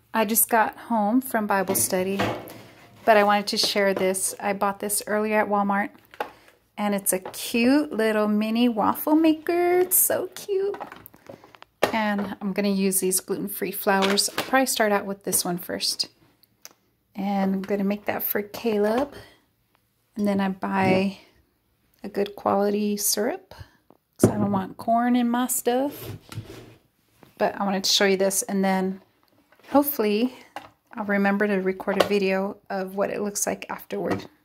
I just got home from Bible study, but I wanted to share this. I bought this earlier at Walmart, and it's a cute little mini waffle maker. It's so cute. And I'm going to use these gluten-free flours. I'll probably start out with this one first. And I'm going to make that for Caleb. And then I buy a good quality syrup, because I don't want corn in my stuff. But I wanted to show you this, and then hopefully I'll remember to record a video of what it looks like afterward.